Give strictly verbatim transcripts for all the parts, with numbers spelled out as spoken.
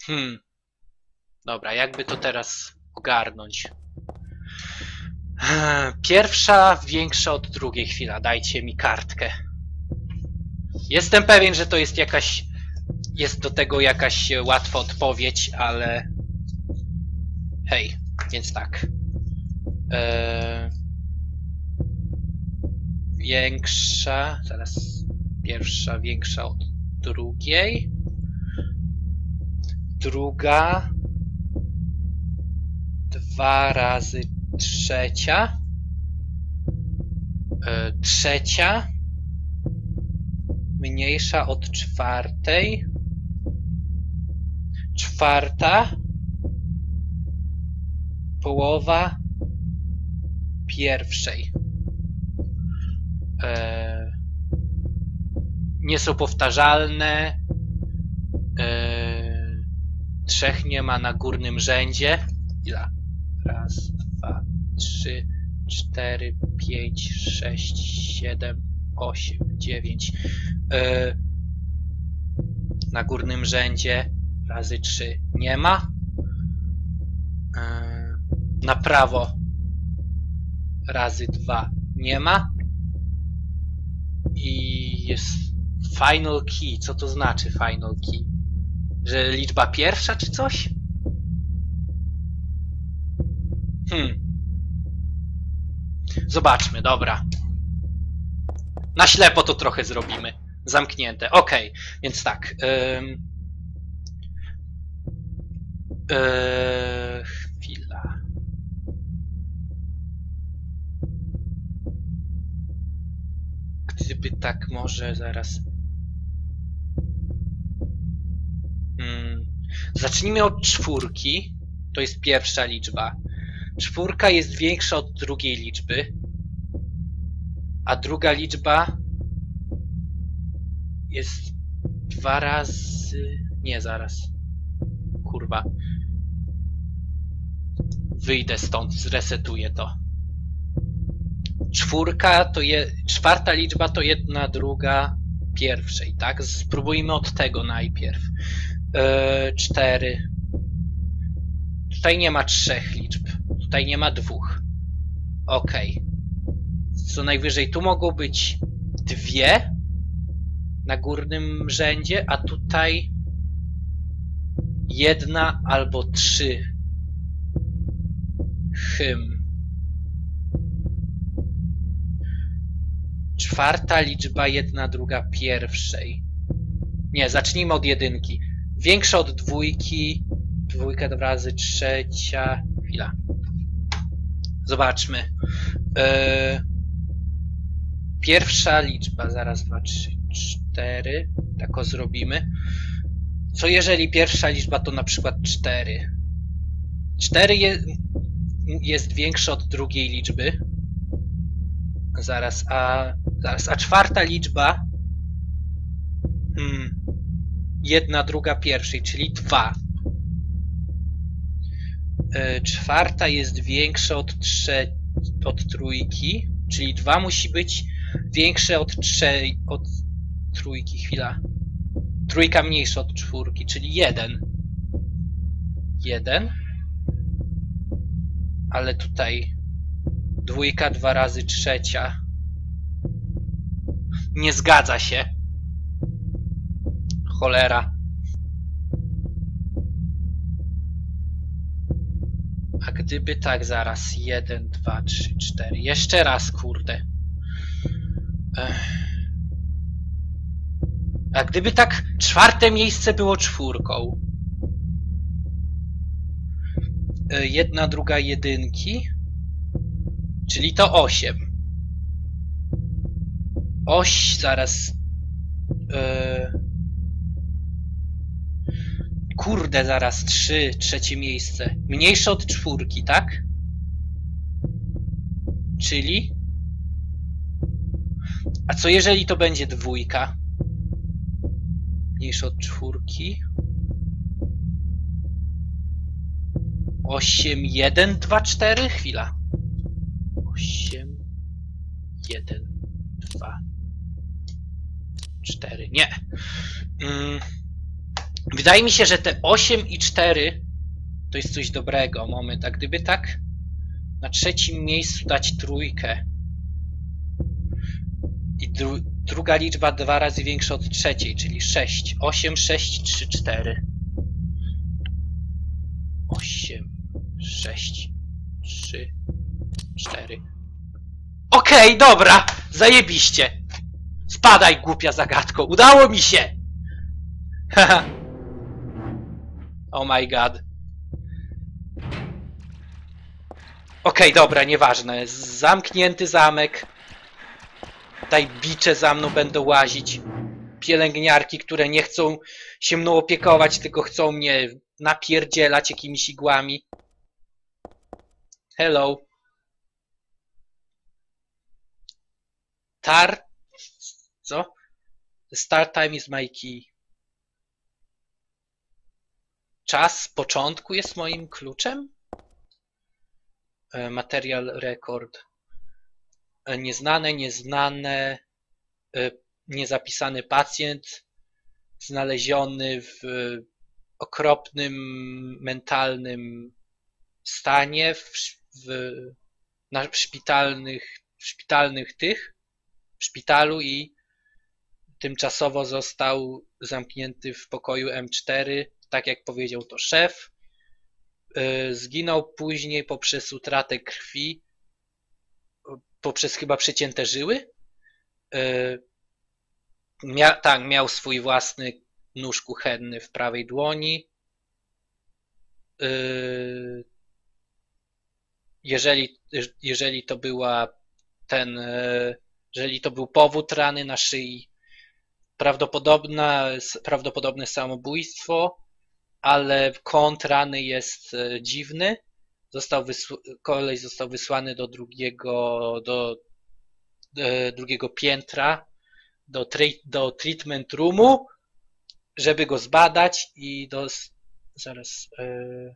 Hmm. Dobra, jakby to teraz ogarnąć? Pierwsza większa od drugiej. Chwila, dajcie mi kartkę. Jestem pewien, że to jest jakaś... Jest do tego jakaś łatwa odpowiedź, ale... Hej, więc tak. Eee... Większa... Zaraz... Pierwsza większa od drugiej. Druga... Dwa razy trzecia. Eee, trzecia... Mniejsza od czwartej. Czwarta. Połowa pierwszej. Eee, nie są powtarzalne. Eee, trzech nie ma na górnym rzędzie. Ile? Raz, dwa, trzy, cztery, pięć, sześć, siedem, osiem, dziewięć. Eee, na górnym rzędzie razy trzy nie ma. Eee, na prawo razy dwa nie ma. I jest final key. Co to znaczy final key? Że liczba pierwsza czy coś? Hmm. Zobaczmy, dobra. Na ślepo to trochę zrobimy. Zamknięte. Ok, więc tak. Ym... Yy... Chwila. Gdyby tak może zaraz... Hmm. Zacznijmy od czwórki. To jest pierwsza liczba. Czwórka jest większa od drugiej liczby. A druga liczba jest dwa razy... Nie, zaraz. Kurwa. Wyjdę stąd, zresetuję to. Czwórka to je... Czwarta liczba to jedna druga pierwszej, tak? Spróbujmy od tego najpierw. Yy, cztery. Tutaj nie ma trzech liczb. Tutaj nie ma dwóch. Ok. Co najwyżej tu mogą być dwie na górnym rzędzie, a tutaj jedna albo trzy. Hym. Czwarta liczba, jedna druga pierwszej. Nie, zacznijmy od jedynki. Większa od dwójki. Dwójka dwa razy trzecia. Chwila. Zobaczmy. Yy... Pierwsza liczba. Zaraz, dwa, trzy, cztery. Tak o zrobimy. Co jeżeli pierwsza liczba to na przykład cztery? cztery je, jest większa od drugiej liczby. Zaraz, a... Zaraz, a czwarta liczba... Hmm, jedna druga pierwszej, czyli dwa. Yy, czwarta jest większa od, trze od trójki, czyli dwa musi być większe od trzej, od trójki. Chwila. Trójka mniejsza od czwórki, czyli jeden. jeden. Ale tutaj dwójka dwa razy trzecia. Nie zgadza się. Cholera. A gdyby tak, zaraz. jeden, dwa, trzy, cztery. Jeszcze raz, kurde. Ech. A gdyby tak, czwarte miejsce było czwórką. Jedna druga jedynki. Czyli to osiem. Oś, zaraz. Yy... Kurde, zaraz. trzy, trzecie miejsce. Mniejsze od czwórki, tak? Czyli? A co jeżeli to będzie dwójka? Mniejsze od czwórki. osiem, jeden, dwa, cztery. Chwila. osiem, jeden, dwa, cztery. Nie. Mm. Wydaje mi się, że te osiem i cztery to jest coś dobrego. Moment, a gdyby tak na trzecim miejscu dać trójkę i dru druga liczba dwa razy większa od trzeciej, czyli sześć. osiem, sześć, trzy, cztery. osiem, sześć, trzy, cztery. Okej, okay, dobra, zajebiście. Spadaj, głupia zagadko. Udało mi się. Haha. Oh my god. Okej, okay, dobra, nieważne. Zamknięty zamek. Tutaj bicze za mną będą łazić. Pielęgniarki, które nie chcą się mną opiekować, tylko chcą mnie napierdzielać jakimiś igłami. Hello. Tar... Co? The start time is my key. Czas początku jest moim kluczem? Material record. Nieznane, nieznane, niezapisany pacjent, znaleziony w okropnym mentalnym stanie, w, w, na w szpitalnych, w szpitalnych tych, w szpitalu i tymczasowo został zamknięty w pokoju M cztery, tak jak powiedział to szef. Zginął później poprzez utratę krwi, poprzez chyba przecięte żyły. Mia tak, miał swój własny nóż kuchenny w prawej dłoni. Jeżeli, jeżeli to była ten, jeżeli to był powód rany na szyi, prawdopodobne, prawdopodobne samobójstwo, ale kąt rany jest dziwny. Został koleś został wysłany do drugiego, do, do drugiego piętra, do, do treatment roomu, żeby go zbadać i do... Zaraz... Yy...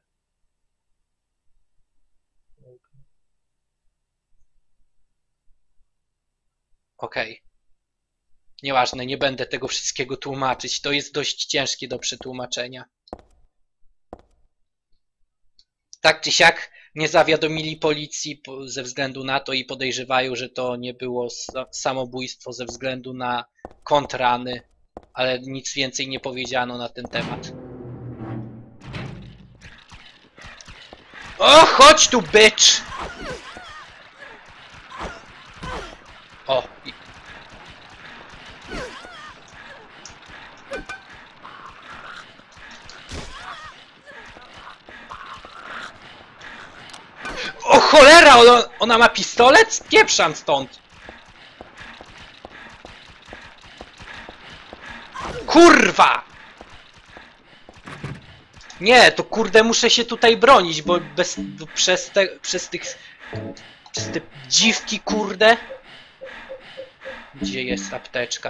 Okej. Okay. Nieważne, nie będę tego wszystkiego tłumaczyć. To jest dość ciężkie do przetłumaczenia. Tak czy siak nie zawiadomili policji ze względu na to i podejrzewają, że to nie było samobójstwo ze względu na kąt rany, ale nic więcej nie powiedziano na ten temat. O, chodź tu, bitch! O. O cholera, ona, ona ma pistolet? Pieprzam stąd. Kurwa! Nie, to kurde muszę się tutaj bronić, bo bez, bo przez, te, przez tych... Przez te dziwki, kurde. Gdzie jest apteczka?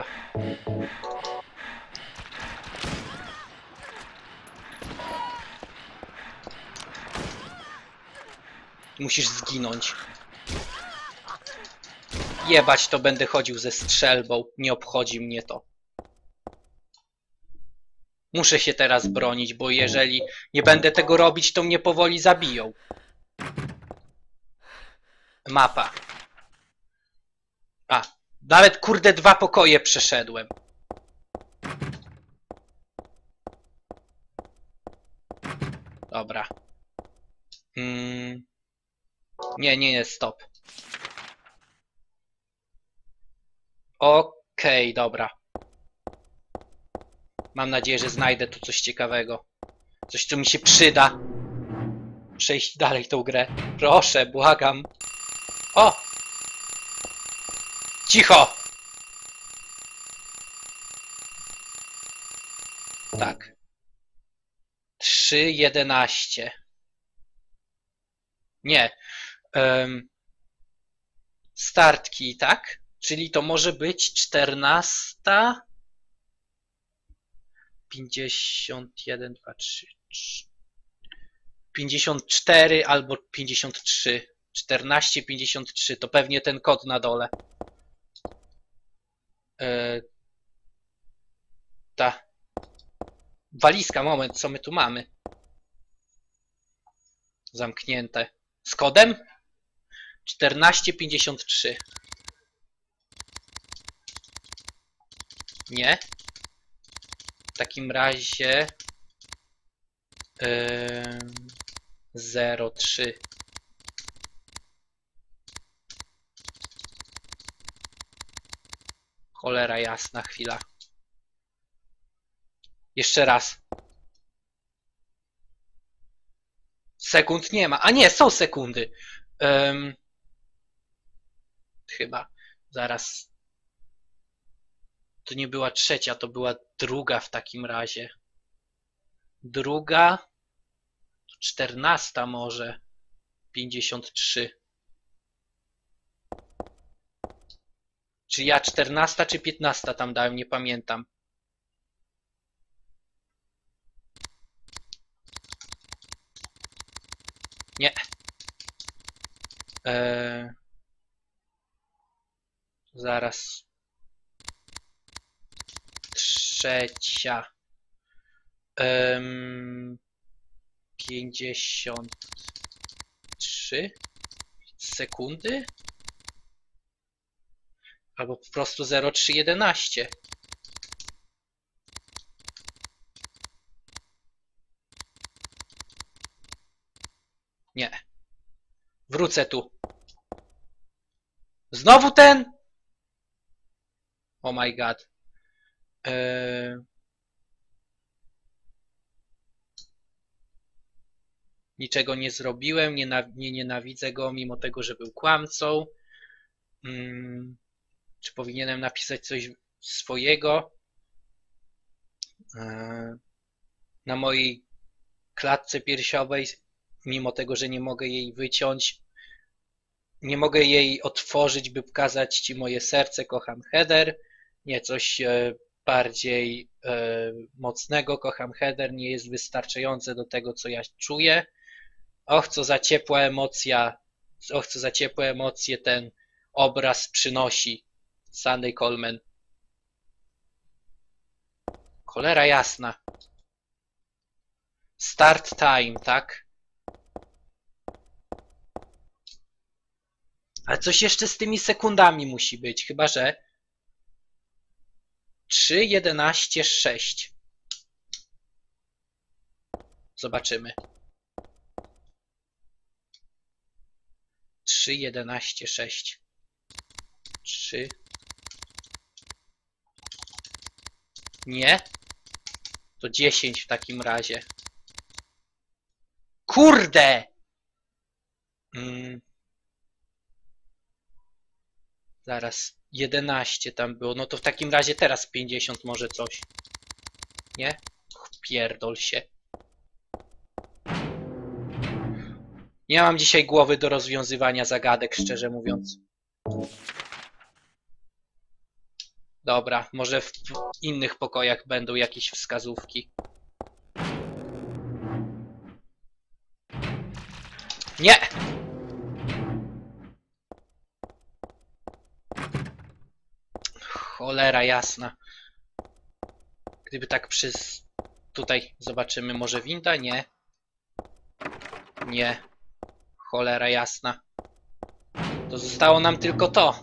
Musisz zginąć. Jebać, to będę chodził ze strzelbą. Nie obchodzi mnie to. Muszę się teraz bronić, bo jeżeli nie będę tego robić, to mnie powoli zabiją. Mapa. A, nawet kurde dwa pokoje przeszedłem. Dobra. Hmm. Nie, nie, nie, stop. Okej, okay, dobra. Mam nadzieję, że znajdę tu coś ciekawego. Coś, co mi się przyda. Przejść dalej tą grę. Proszę, błagam. O! Cicho! Tak. trzy jedenaście. Nie. Um, start key, tak? Czyli to może być czternasta. pięćdziesiąt jeden, dwa, trzy, pięćdziesiąt cztery albo pięćdziesiąt trzy. czternaście, pięćdziesiąt trzy. To pewnie ten kod na dole. E, ta. Walizka, moment, co my tu mamy? Zamknięte. Z kodem? czternaście pięćdziesiąt trzy. Nie. W takim razie... Yy, zero trzy. Cholera jasna, chwila. Jeszcze raz. Sekund nie ma. A nie, są sekundy. Um, chyba. Zaraz. To nie była trzecia, to była druga w takim razie. Druga. Czternasta może. pięćdziesiąt trzy. Czy ja czternasta czy piętnasta tam dałem, nie pamiętam. Nie. Eee, zaraz. Trzecia. Eee, pięćdziesiąt trzy sekundy? Albo po prostu zero trzy jedenaście. Nie. Wrócę tu. Znowu ten? Oh my god. Eee... Niczego nie zrobiłem, nie, nie nienawidzę go, mimo tego, że był kłamcą. Hmm. Czy powinienem napisać coś swojego? Eee... Na mojej klatce piersiowej, mimo tego, że nie mogę jej wyciąć, nie mogę jej otworzyć, by pokazać ci moje serce, kocham Heather. Nie, coś e, bardziej e, mocnego, kocham Heather, nie jest wystarczające do tego, co ja czuję. Och, co za ciepła emocja, och, co za ciepłe emocje ten obraz przynosi. Sandy Coleman. Cholera jasna. Start time, tak? Ale coś jeszcze z tymi sekundami musi być, chyba że trzy, jedenaście, sześć. Zobaczymy. trzy, jedenaście, sześć. trzy. Nie? To dziesięć w takim razie. Kurde! Hmm. Zaraz, jedenaście tam było. No to w takim razie teraz pięćdziesiąt może coś. Nie? Och, pierdol się. Nie mam dzisiaj głowy do rozwiązywania zagadek, szczerze mówiąc. Dobra, może w innych pokojach będą jakieś wskazówki. Nie! Cholera jasna. Gdyby tak przez... Tutaj zobaczymy, może winda? Nie. Nie. Cholera jasna. To zostało nam tylko to.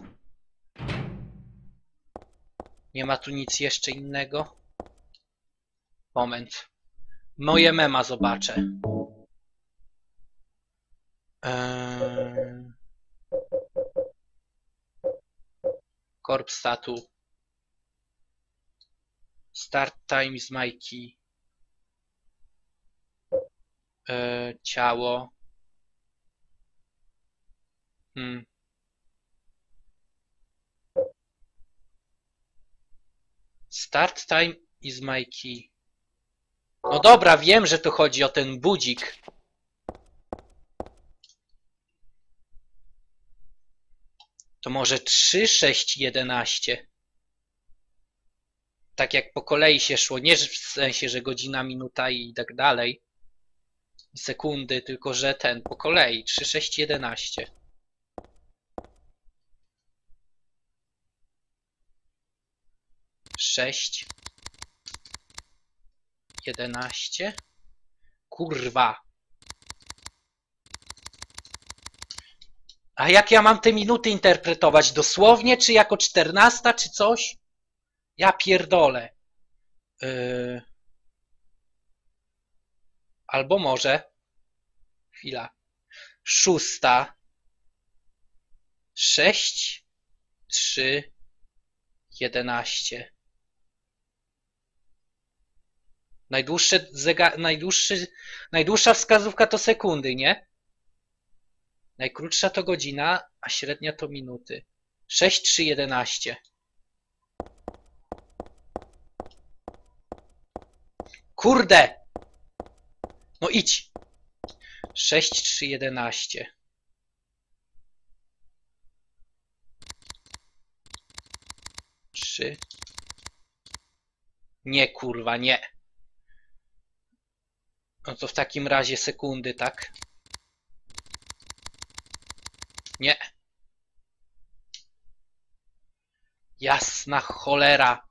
Nie ma tu nic jeszcze innego. Moment. Moje mema zobaczę. Eee... Corp statu. Start time is my key. Eee, ciało. Hmm. Start time is my key. No dobra, wiem, że tu chodzi o ten budzik. To może trzy, sześć, jedenaście. Tak jak po kolei się szło. Nie w sensie, że godzina, minuta i tak dalej. Sekundy, tylko że ten po kolei. trzy, sześć, jedenaście. sześć. jedenaście. Kurwa. A jak ja mam te minuty interpretować? Dosłownie, czy jako czternasta, czy coś? Ja pierdolę. Yy... Albo może... Chwila. Szósta. Sześć. Trzy. Jedenaście. Najdłuższe zegar... Najdłuższy... Najdłuższa wskazówka to sekundy, nie? Najkrótsza to godzina, a średnia to minuty. sześć, trzy, jedenaście. Kurde! No idź! sześć, trzy, jedenaście. trzy. Nie, kurwa, nie. No to w takim razie sekundy, tak? Nie. Jasna cholera.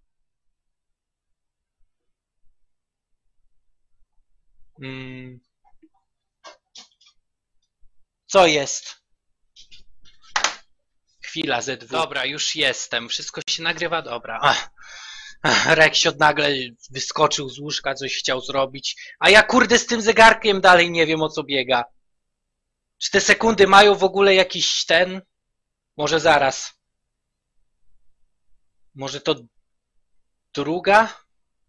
Hmm. Co jest? Chwila, Z dwa. Dobra, już jestem. Wszystko się nagrywa, dobra. Ach. Reksiot nagle wyskoczył z łóżka, coś chciał zrobić. A ja kurde z tym zegarkiem dalej nie wiem, o co biega. Czy te sekundy mają w ogóle jakiś ten? Może zaraz. Może to druga?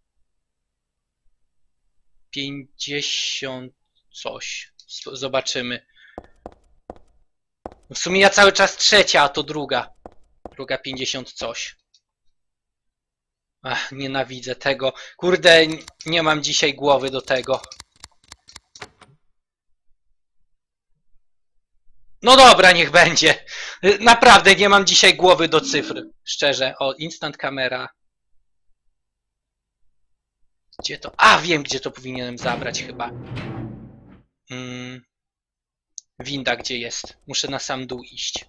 Pięćdziesiąt coś. Zobaczymy. W sumie ja cały czas trzecia, a to druga. Druga pięćdziesiąt coś. Ach, nienawidzę tego. Kurde, nie mam dzisiaj głowy do tego. No dobra, niech będzie. Naprawdę nie mam dzisiaj głowy do cyfr. Szczerze. O, instant kamera. Gdzie to? A, wiem, gdzie to powinienem zabrać chyba. Hmm. Winda gdzie jest? Muszę na sam dół iść.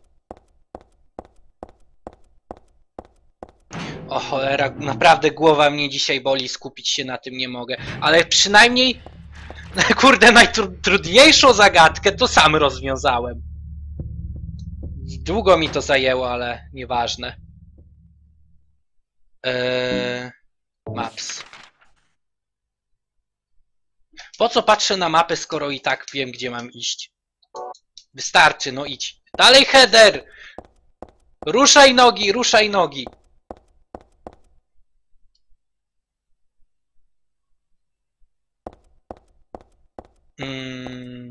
O cholera, naprawdę głowa mnie dzisiaj boli, skupić się na tym nie mogę. Ale przynajmniej, kurde, najtrudniejszą zagadkę to sam rozwiązałem. Długo mi to zajęło, ale nieważne. Eee, maps. Po co patrzę na mapę, skoro i tak wiem, gdzie mam iść? Wystarczy, no idź. Dalej, header! Ruszaj nogi, ruszaj nogi. Mm.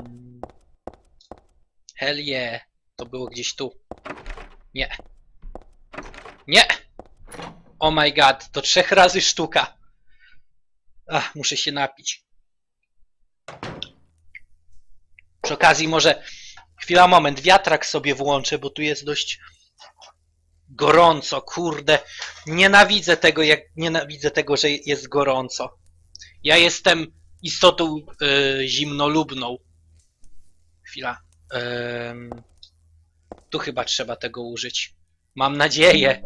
Hell yeah. To było gdzieś tu. Nie. Nie! Oh my god, to trzech razy sztuka. Ach, muszę się napić. Przy okazji może... Chwila, moment, wiatrak sobie włączę, bo tu jest dość gorąco, kurde. Nienawidzę tego, jak nienawidzę tego, że jest gorąco. Ja jestem istotą yy, zimnolubną. Chwila. Yy, tu chyba trzeba tego użyć. Mam nadzieję.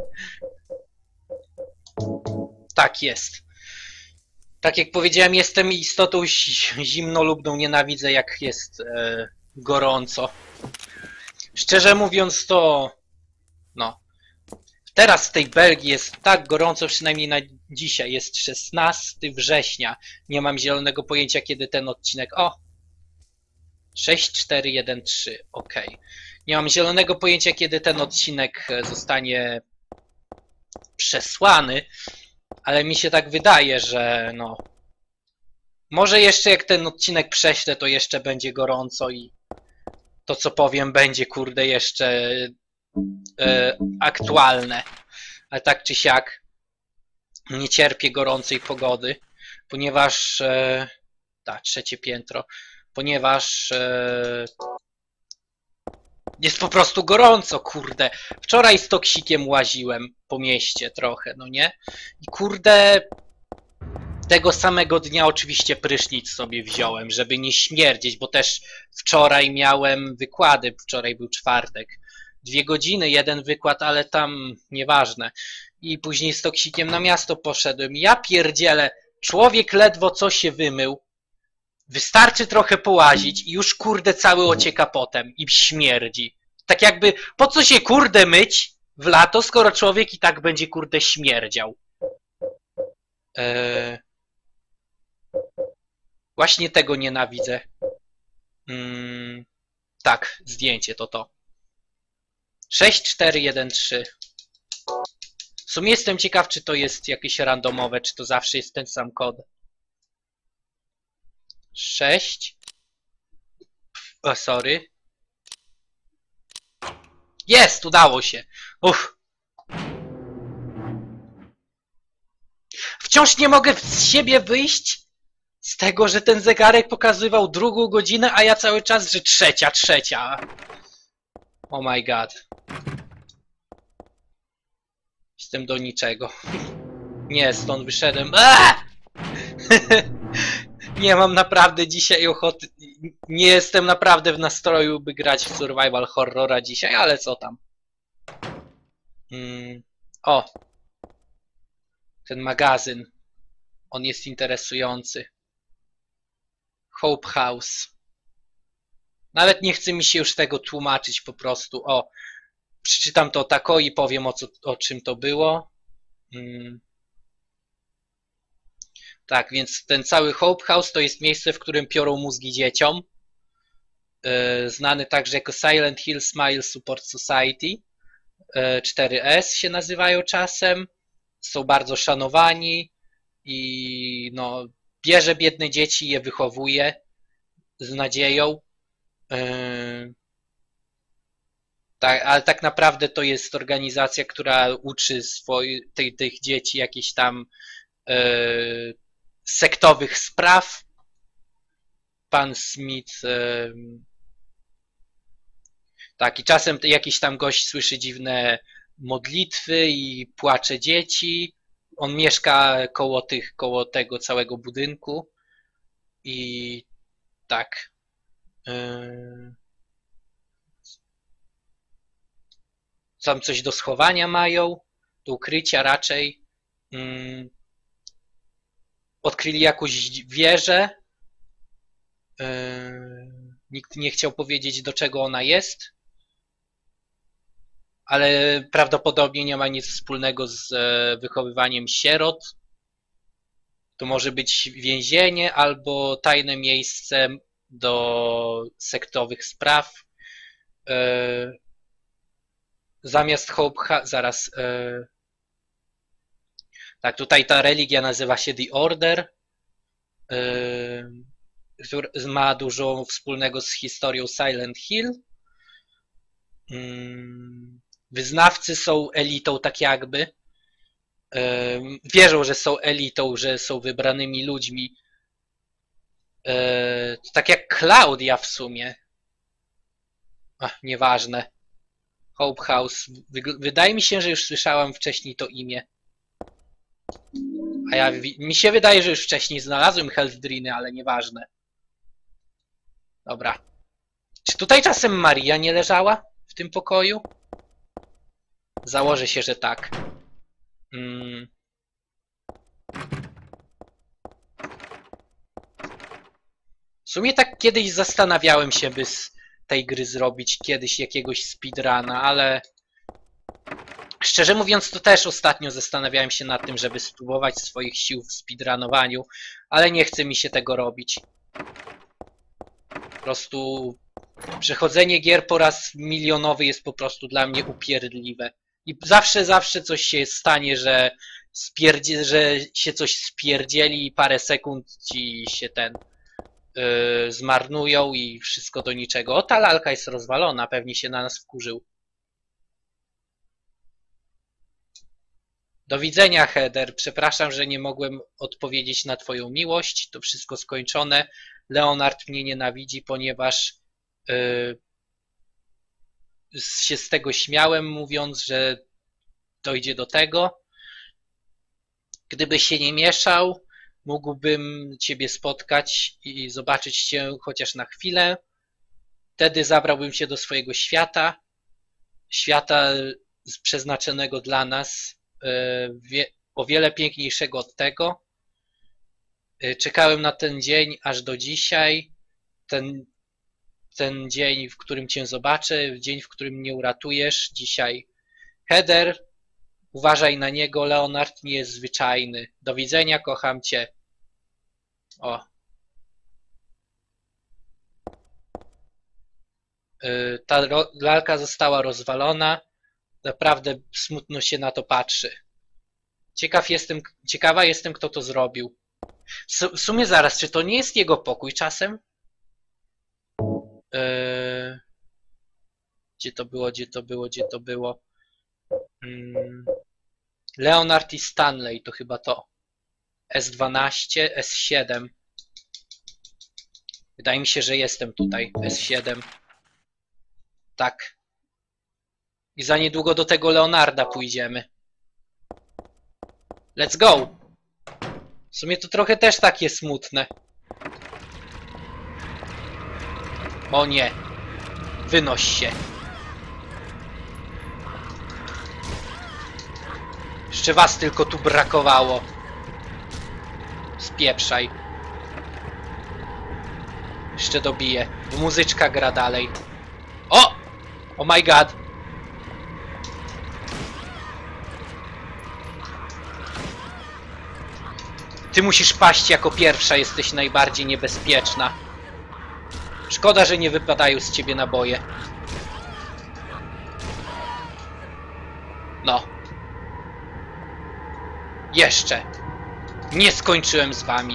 Tak jest. Tak jak powiedziałem, jestem istotą zimnolubną. Nienawidzę, jak jest yy, gorąco. Szczerze mówiąc to... No. Teraz w tej Belgii jest tak gorąco, przynajmniej na dzisiaj. Jest szesnastego września. Nie mam zielonego pojęcia, kiedy ten odcinek... O! sześć, cztery, jeden, trzy. Ok. Nie mam zielonego pojęcia, kiedy ten odcinek zostanie przesłany. Ale mi się tak wydaje, że no... Może jeszcze jak ten odcinek prześlę, to jeszcze będzie gorąco i... To co powiem będzie, kurde, jeszcze... E, aktualne, ale tak czy siak nie cierpię gorącej pogody, ponieważ e, tak, trzecie piętro, ponieważ e, jest po prostu gorąco, kurde. Wczoraj z toksikiem łaziłem po mieście trochę, no nie? I kurde, tego samego dnia oczywiście prysznic sobie wziąłem, żeby nie śmierdzieć, bo też wczoraj miałem wykłady, wczoraj był czwartek. Dwie godziny, jeden wykład, ale tam nieważne. I później z toksikiem na miasto poszedłem. Ja pierdzielę, Człowiek ledwo co się wymył. Wystarczy trochę połazić i już kurde cały ocieka potem i śmierdzi. Tak jakby, po co się kurde myć w lato, skoro człowiek i tak będzie kurde śmierdział. Eee... Właśnie tego nienawidzę. Hmm... Tak, zdjęcie to to. sześć cztery jeden trzy. W sumie jestem ciekaw, czy to jest jakieś randomowe, czy to zawsze jest ten sam kod. sześć. O, sorry. Jest, udało się. Uff. Wciąż nie mogę z siebie wyjść z tego, że ten zegarek pokazywał drugą godzinę, a ja cały czas, że trzecia, trzecia. Oh my god. Jestem do niczego. Nie, stąd wyszedłem. Nie mam naprawdę dzisiaj ochoty. Nie jestem naprawdę w nastroju, by grać w survival horrora dzisiaj, ale co tam. Mm. O. Ten magazyn. On jest interesujący. Hope House. Nawet nie chce mi się już tego tłumaczyć po prostu. O. Przeczytam to tako i powiem o, co, o czym to było. Hmm. Tak, więc ten cały Hope House to jest miejsce, w którym piorą mózgi dzieciom. Yy, znany także jako Silent Hill Smile Support Society. Yy, cztery S się nazywają czasem. Są bardzo szanowani i no, bierze biedne dzieci i je wychowuje z nadzieją. Yy, Tak, ale tak naprawdę to jest organizacja, która uczy swoi, tych, tych dzieci jakichś tam e, sektowych spraw. Pan Smith. E, tak, i czasem jakiś tam gość słyszy dziwne modlitwy i płacze dzieci. On mieszka koło tych, koło tego całego budynku. I tak. E, Tam coś do schowania mają, do ukrycia raczej. Hmm. Odkryli jakąś wieżę. Yy. Nikt nie chciał powiedzieć, do czego ona jest. Ale prawdopodobnie nie ma nic wspólnego z e, wychowywaniem sierot. To może być więzienie albo tajne miejsce do sektowych spraw. Yy. Zamiast Hope ha zaraz. Yy... Tak, tutaj ta religia nazywa się The Order. Yy... Który ma dużo wspólnego z historią Silent Hill. Yy... Wyznawcy są elitą, tak jakby. Yy... Wierzą, że są elitą, że są wybranymi ludźmi. Yy... Tak jak Claudia w sumie. Ach, nieważne. Hope House. Wydaje mi się, że już słyszałam wcześniej to imię. A ja, mi się wydaje, że już wcześniej znalazłem Health-Driny, ale nieważne. Dobra. Czy tutaj czasem Maria nie leżała w tym pokoju? Założę się, że tak. Hmm. W sumie tak kiedyś zastanawiałem się, by z tej gry zrobić kiedyś jakiegoś speedruna, ale szczerze mówiąc to też ostatnio zastanawiałem się nad tym, żeby spróbować swoich sił w speedrunowaniu, ale nie chce mi się tego robić. Po prostu przechodzenie gier po raz milionowy jest po prostu dla mnie upierdliwe. I zawsze, zawsze coś się stanie, że, spierdzie, że się coś spierdzieli i parę sekund ci się ten yy, zmarnują i wszystko do niczego. O, ta lalka jest rozwalona, pewnie się na nas wkurzył. Do widzenia, Heather. Przepraszam, że nie mogłem odpowiedzieć na twoją miłość. To wszystko skończone. Leonard mnie nienawidzi, ponieważ yy, się z tego śmiałem, mówiąc, że dojdzie do tego. Gdyby się nie mieszał, mógłbym ciebie spotkać i zobaczyć cię chociaż na chwilę. Wtedy zabrałbym cię do swojego świata. Świata przeznaczonego dla nas. Yy, wie, o wiele piękniejszego od tego. Czekałem na ten dzień aż do dzisiaj. Ten, ten dzień, w którym cię zobaczę, dzień, w którym mnie uratujesz. Dzisiaj Heather, uważaj na niego, Leonard nie jest zwyczajny. Do widzenia, kocham cię. O. Ta lalka została rozwalona. Naprawdę smutno się na to patrzy. Ciekaw jestem, ciekawa jestem, kto to zrobił. W sumie zaraz, czy to nie jest jego pokój czasem? Yy... Gdzie to było, gdzie to było, gdzie to było? Yy... Leonard i Stanley, to chyba to. S dwanaście, S siedem. Wydaje mi się, że jestem tutaj. S siedem. Tak. I za niedługo do tego Leonarda pójdziemy. Let's go! W sumie to trochę też takie smutne. O nie. Wynoś się. Jeszcze was tylko tu brakowało. Spieprzaj. Jeszcze dobiję. Bo muzyczka gra dalej. O! Oh my god. Ty musisz paść jako pierwsza, jesteś najbardziej niebezpieczna. Szkoda, że nie wypadają z ciebie naboje. No. Jeszcze. Nie skończyłem z wami.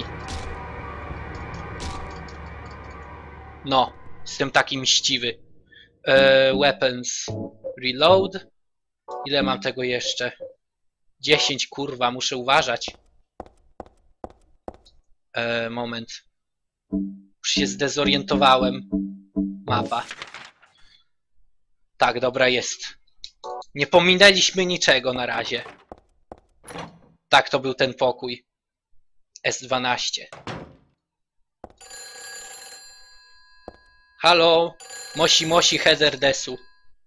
No. Jestem taki mściwy. Eee, weapons. Reload. Ile mam tego jeszcze? dziesięć, kurwa, muszę uważać. Eee, moment. Już się zdezorientowałem. Mapa. Tak, dobra, jest. Nie pominęliśmy niczego na razie. Tak, to był ten pokój. S dwanaście. Halo? Mosi, mosi, Heather Desu.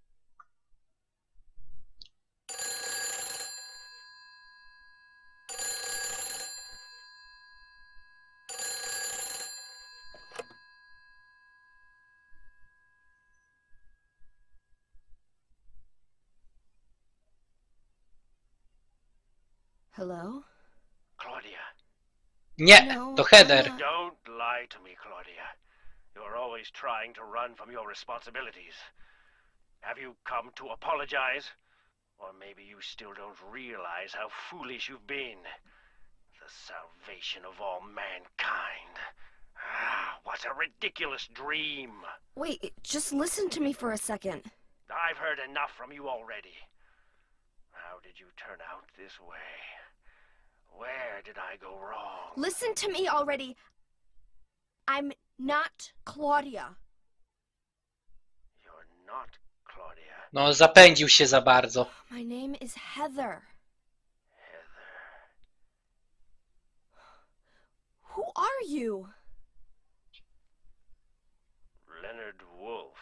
Hello? Claudia. Nie, to Heather. Don't lie to me, Claudia. You're always trying to run from your responsibilities. Have you come to apologize? Or maybe you still don't realize how foolish you've been. The salvation of all mankind. Ah, what a ridiculous dream. Wait, just listen to me for a second. I've heard enough from you already. How did you turn out this way? Where did I go wrong? Listen to me already. I'm not Claudia. You're not Claudia. No, zapędził się za bardzo. My name is Heather. Heather. Who are you? Leonard Wolf.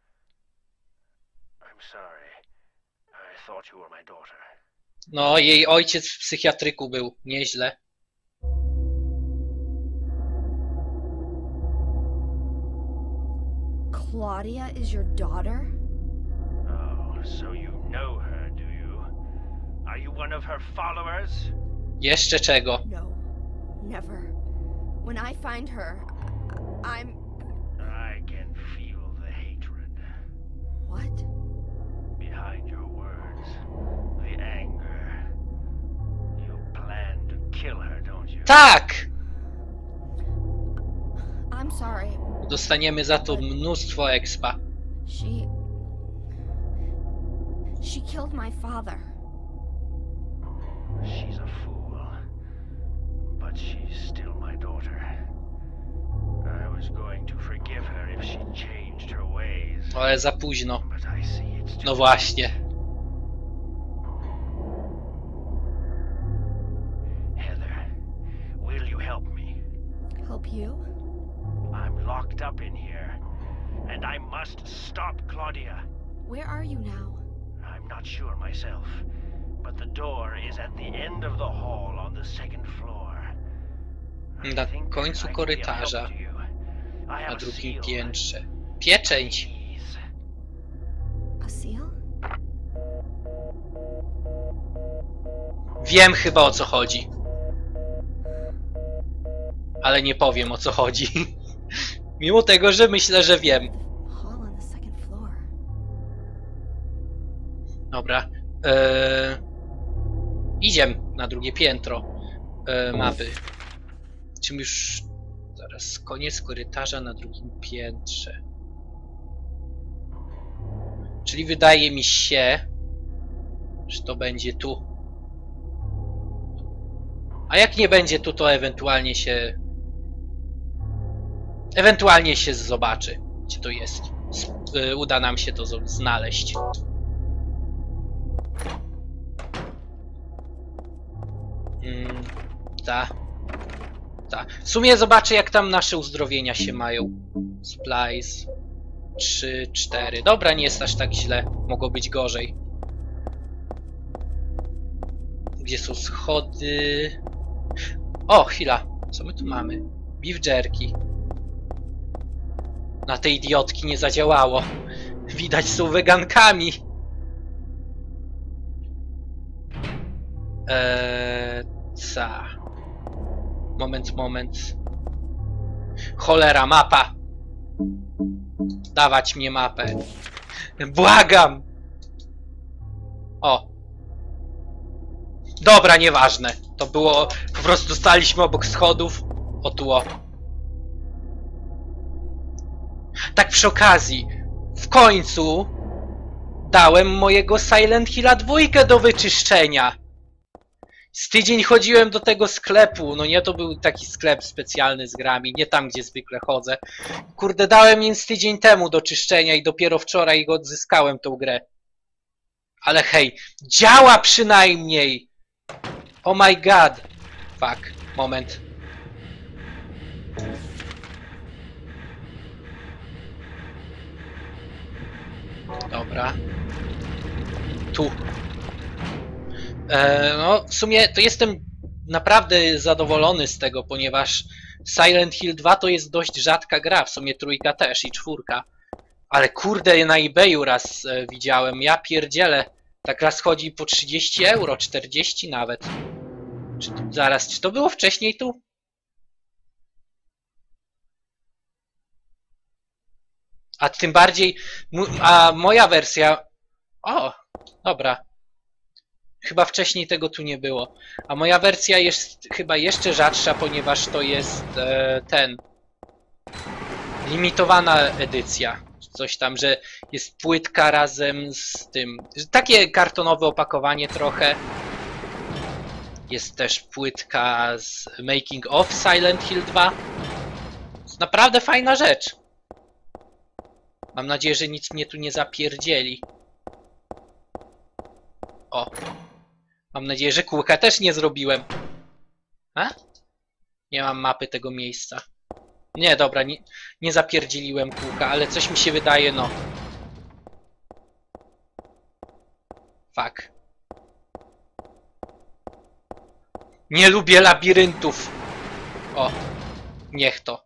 I'm sorry. I thought you were my daughter. No, jej ojciec w psychiatryku był. Nieźle. Claudia is your daughter? Oh, so you know her, do you? Are you one of her followers? Jeszcze czego? No, never. When I find her, I'm... I can feel the hatred. What? Behind your words. The anger. You plan to kill her, don't you? Tak! I'm sorry. Dostaniemy za to mnóstwo expa. She... She killed my father. She's a fool. But she's still my daughter. I was going to forgive her if she changed her ways. Ale za późno. But I see it's too No właśnie. Heather, will you help me? Help you? I'm locked up in here, and I must stop Claudia. Where are you now? I'm not sure myself, but the door is at the end of the hall on the second floor. Na końcu korytarza. Na drugim piętrze. Pieczęć! A seal? Wiem chyba o co chodzi. Ale nie powiem o co chodzi. Mimo tego, że myślę, że wiem. Hall on the second floor. Dobra. Eee... Idziemy na drugie piętro eee, mapy. Czym już... Zaraz, koniec korytarza na drugim piętrze. Czyli wydaje mi się, że to będzie tu. A jak nie będzie tu, to ewentualnie się... Ewentualnie się zobaczy, gdzie to jest. Uda nam się to znaleźć. Mm, ta. Ta. W sumie zobaczę, jak tam nasze uzdrowienia się mają. Supplies. trzy, cztery. Dobra, nie jest aż tak źle. Mogło być gorzej. Gdzie są schody? O, chwila. Co my tu mamy? Beef jerky. Na tej idiotki nie zadziałało. Widać, są wegankami. Eee, ca. Moment, moment. Cholera, mapa. Dawać mnie mapę. Błagam! O. Dobra, nieważne. To było... Po prostu staliśmy obok schodów. O tu o. Tak przy okazji. W końcu dałem mojego Silent Hilla dwójkę do wyczyszczenia. Z tydzień chodziłem do tego sklepu. No nie, to był taki sklep specjalny z grami. Nie tam, gdzie zwykle chodzę. Kurde, dałem im z tydzień temu do czyszczenia i dopiero wczoraj go odzyskałem, tą grę. Ale hej, działa przynajmniej! Oh my god! Fuck, moment. Dobra. Tu. E, no, w sumie to jestem naprawdę zadowolony z tego, ponieważ Silent Hill dwa to jest dość rzadka gra, w sumie trójka też i czwórka. Ale kurde, na eBayu raz e, widziałem, ja pierdzielę. Tak raz chodzi po trzydzieści euro, czterdzieści nawet. Czy to, zaraz, czy to było wcześniej tu? A tym bardziej, a moja wersja... O, dobra. Chyba wcześniej tego tu nie było. A moja wersja jest chyba jeszcze rzadsza, ponieważ to jest e, ten... limitowana edycja. Coś tam, że jest płytka razem z tym... Takie kartonowe opakowanie trochę. Jest też płytka z Making of Silent Hill dwa. To jest naprawdę fajna rzecz. Mam nadzieję, że nic mnie tu nie zapierdzieli. O. Mam nadzieję, że kółka też nie zrobiłem. A? Nie mam mapy tego miejsca. Nie, dobra, nie, nie zapierdzieliłem kółka, ale coś mi się wydaje, no. Fuck. Nie lubię labiryntów. O. Niech to.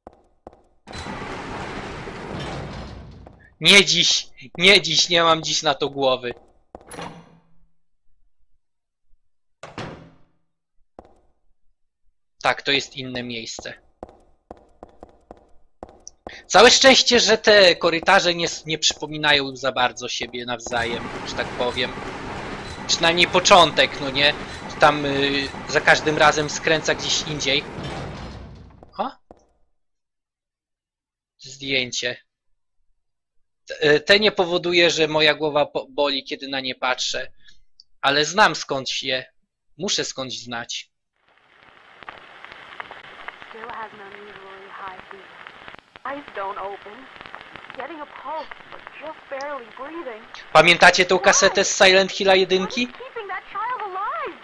Nie dziś. Nie dziś. Nie mam dziś na to głowy. Tak, to jest inne miejsce. Całe szczęście, że te korytarze nie, nie przypominają za bardzo siebie nawzajem, że tak powiem. Przynajmniej początek, no nie? Tam yy, za każdym razem skręca gdzieś indziej. O? Zdjęcie. Te, te nie powoduje, że moja głowa boli, kiedy na nie patrzę. Ale znam skądś je. Muszę skądś znać. Still has an unusually high fever. Eyes don't open. Getting a pulse, but just barely breathing. Pamiętacie tą kasetę z Silent Hilla jeden? Keeping that child alive.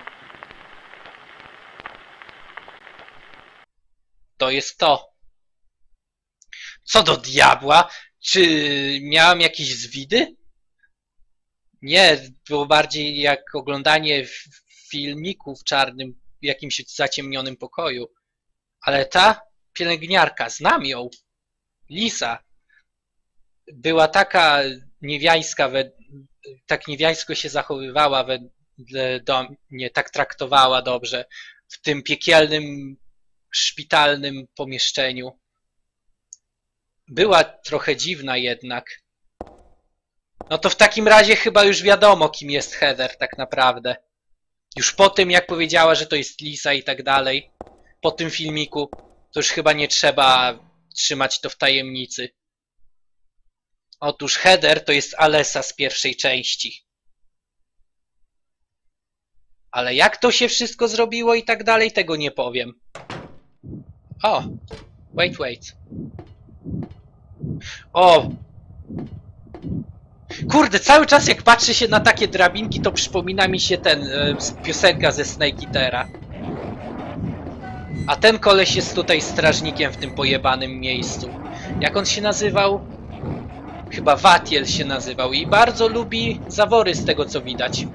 To jest to. Co do diabła? Czy miałem jakieś zwidy? Nie, było bardziej jak oglądanie filmiku w czarnym, w jakimś zaciemnionym pokoju. Ale ta pielęgniarka, znam ją. Lisa. Była taka niewiańska, we, tak niewiańsko się zachowywała wedle do mnie, tak traktowała dobrze w tym piekielnym, szpitalnym pomieszczeniu. Była trochę dziwna jednak. No to w takim razie chyba już wiadomo, kim jest Heather tak naprawdę. Już po tym, jak powiedziała, że to jest Lisa i tak dalej, po tym filmiku, to już chyba nie trzeba trzymać to w tajemnicy. Otóż Heather to jest Alessa z pierwszej części. Ale jak to się wszystko zrobiło i tak dalej, tego nie powiem. O! Wait, wait. O! Kurde, cały czas jak patrzy się na takie drabinki, to przypomina mi się ten, e, piosenka ze Snake Eatera. A ten koleś jest tutaj strażnikiem w tym pojebanym miejscu. Jak on się nazywał? Chyba Watiel się nazywał i bardzo lubi zawory z tego co widać.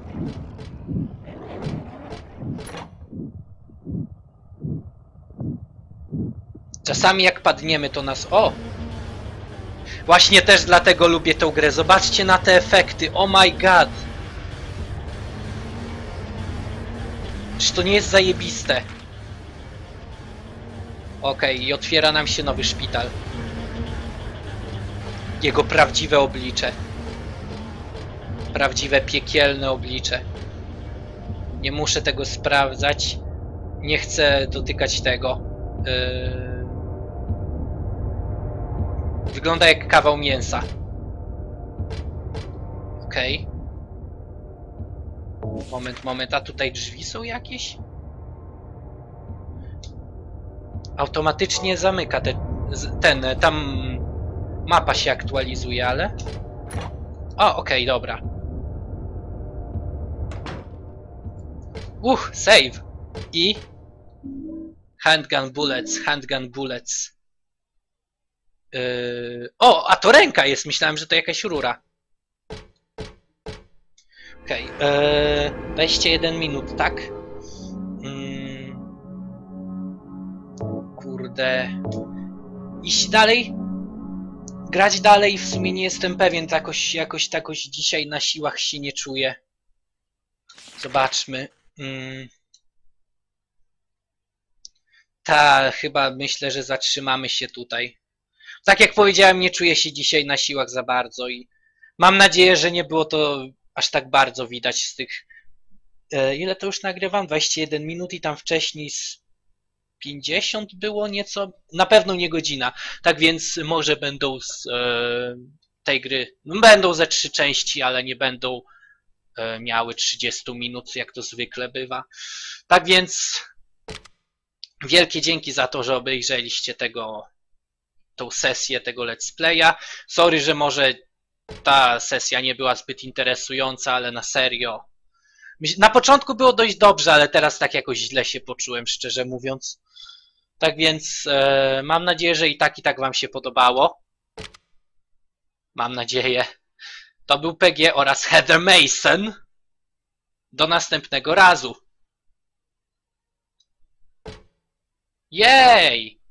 Czasami jak padniemy to nas... O! Właśnie też dlatego lubię tą grę. Zobaczcie na te efekty. Oh my god! Czy to nie jest zajebiste? Okej, okay, i otwiera nam się nowy szpital. Jego prawdziwe oblicze. Prawdziwe piekielne oblicze. Nie muszę tego sprawdzać. Nie chcę dotykać tego. Yy... Wygląda jak kawał mięsa. Okej. Okay. Moment, moment. A tutaj drzwi są jakieś? Automatycznie zamyka te, ten, tam mapa się aktualizuje, ale... O, okej, okay, dobra. Uch, save. I... Handgun bullets, handgun bullets. Yy... O, a to ręka jest. Myślałem, że to jakaś rura. Okej. Okay, yy... dwadzieścia jeden minut, tak? Yy... Kurde... Iść dalej? Grać dalej? W sumie nie jestem pewien. Jakoś, jakoś, jakoś dzisiaj na siłach się nie czuję. Zobaczmy. Yy... Ta, chyba myślę, że zatrzymamy się tutaj. Tak jak powiedziałem, nie czuję się dzisiaj na siłach za bardzo i mam nadzieję, że nie było to aż tak bardzo widać z tych... E, ile to już nagrywam? dwadzieścia jeden minut i tam wcześniej z pięćdziesiąt było nieco? Na pewno nie godzina. Tak więc może będą z e, tej gry... No, będą ze trzy części, ale nie będą e, miały trzydzieści minut, jak to zwykle bywa. Tak więc... Wielkie dzięki za to, że obejrzeliście tego, tą sesję tego let's playa. Sorry, że może ta sesja nie była zbyt interesująca, ale na serio. Na początku było dość dobrze, ale teraz tak jakoś źle się poczułem, szczerze mówiąc. Tak więc e, mam nadzieję, że i tak i tak wam się podobało. Mam nadzieję. To był P G oraz Heather Mason. Do następnego razu. Jej!